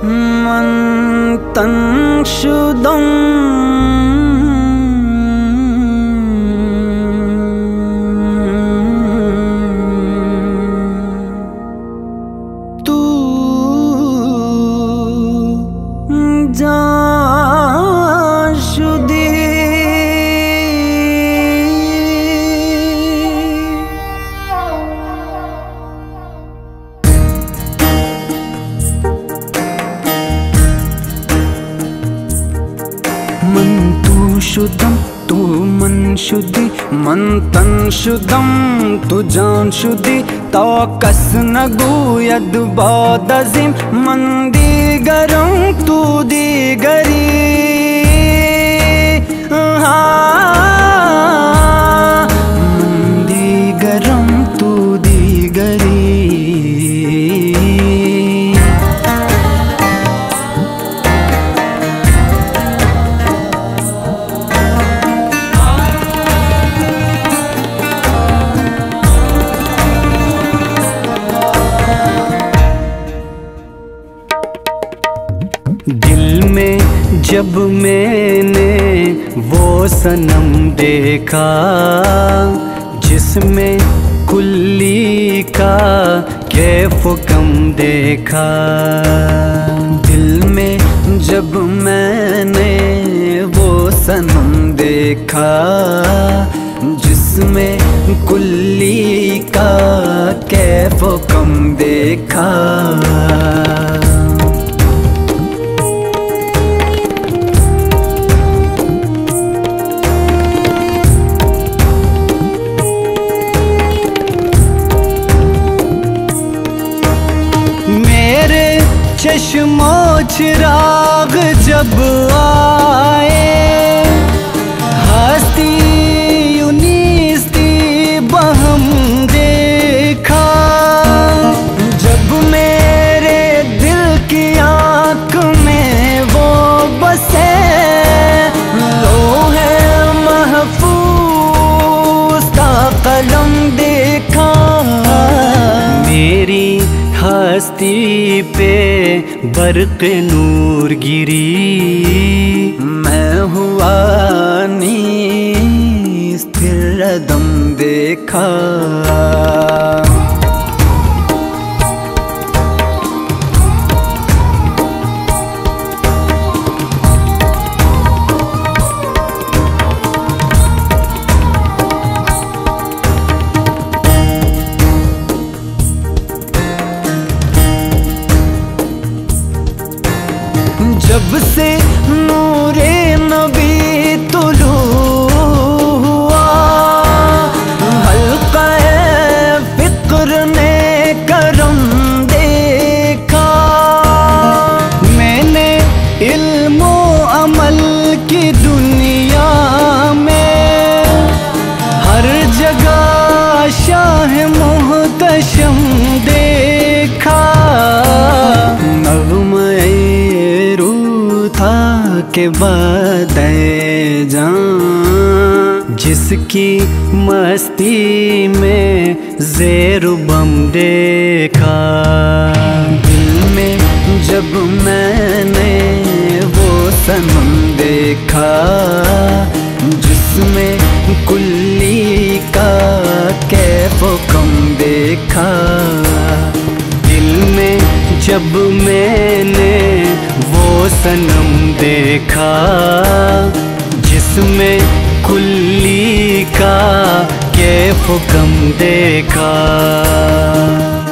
मन्तन् शुद्धं तू जान शुद्धि मन तू शुद्धं तू मन शुद्धि मन्तन् शुद्धं तू जान शुद्धि तो कस नगु यद बौद्धजिम मंदिगरं तू दिगरी मंदिगरं तू दिगरी दिल में जब मैंने वो सनम देखा जिसमें कुल्ली का कैफ कम देखा, दिल में जब मैंने वो सनम देखा जिसमें कुल्ली का कैफ कम देखा, चश्मो चिराग जब आए हस्ती यूनिस्ती बहम देखा, जब मेरे दिल की आँख में वो बसे लोहे महफूज का कलम देखा, मेरी हस्ती पे बर्क़ नूर गिरी, मैं हुआ नीस फिर दम देखा, जब से नूरे नबी तुलू हुआ हल्क़े फ़िक्र ने करम देखा, मैंने इल्मो अमल की दुनिया में हर जगह शाह मुहतशम देखा, के बदे जान जिसकी मस्ती में ज़ेर बम देखा, दिल में जब मैंने वो सनम देखा जिसमें कुल्ली का कैफ कम देखा, दिल में जब मैंने वो सनम देखा जिसमें कुल्ली का कैफ कम देखा।